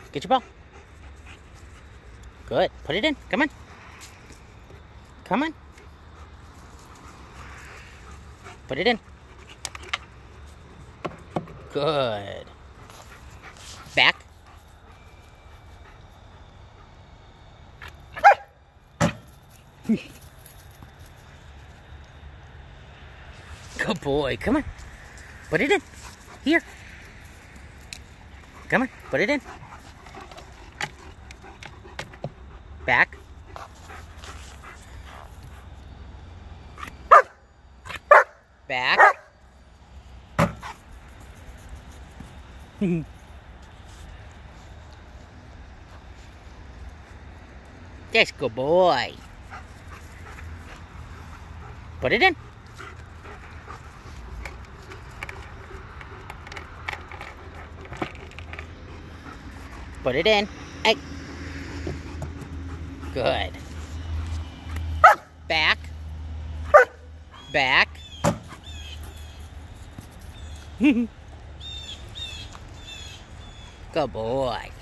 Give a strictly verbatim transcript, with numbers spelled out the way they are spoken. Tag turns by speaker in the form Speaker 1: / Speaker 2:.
Speaker 1: Get your ball. Good. Put it in. Come on. Come on. Put it in. Good. Back. Good boy. Come on. Put it in. Here. Come on. Put it in. Back. Back. That's good boy. Put it in. Put it in. Hey. Good. Back. Back. Good boy.